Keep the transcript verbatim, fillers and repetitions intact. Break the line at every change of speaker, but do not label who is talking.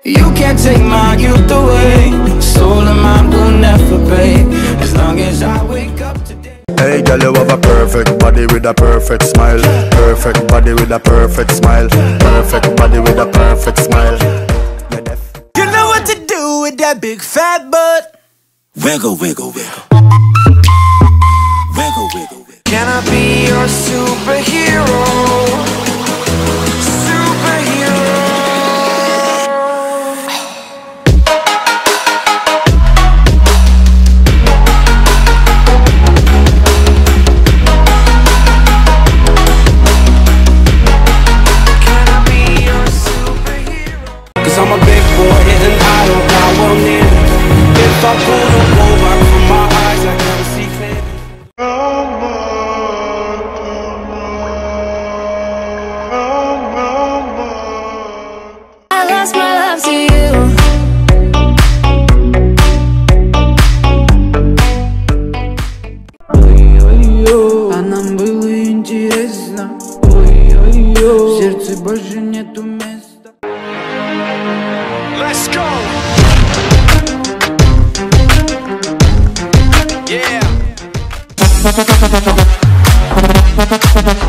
You can't take my youth away. Soul of mine will never break as long as I wake up today.
Hey girl, you have a perfect body with a perfect smile. Perfect body with a perfect smile. Perfect body with a perfect smile.
You know what to do with that big fat butt. Wiggle, wiggle, wiggle. Wiggle, wiggle, wiggle. Can I be your superhero? Superhero. Can I be your superhero? Cause I'm a big boy and I don't I won't need it. If I pull the wool back from my eyes, I can see clear.
I lost my love to you.
Ой-ой-ой, а нам было интересно. Ой-ой-ой, в сердце больше нету места.
Let's go. Yeah.